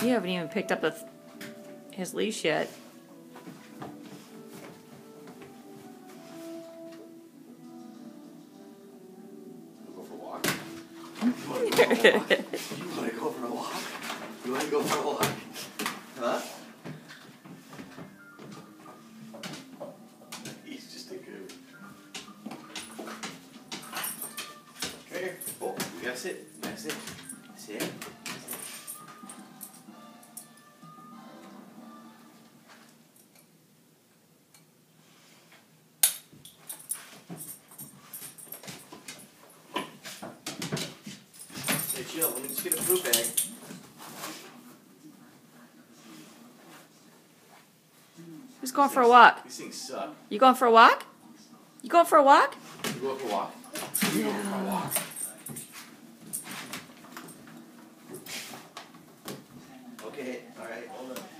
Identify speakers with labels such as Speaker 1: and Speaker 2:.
Speaker 1: You haven't even picked up his leash yet.
Speaker 2: Go for a walk? You want to go for a walk? You want to go for a walk? Huh? He's just a goof. Come here. Oh, you gotta sit. You gotta sit. Sit. Hey, chill. Let me just get a poop bag.
Speaker 1: Who's going for a walk?
Speaker 2: These things suck.
Speaker 1: You going for a walk? You going for a walk?
Speaker 2: You go for a walk? You go for a walk. Okay, alright, hold on.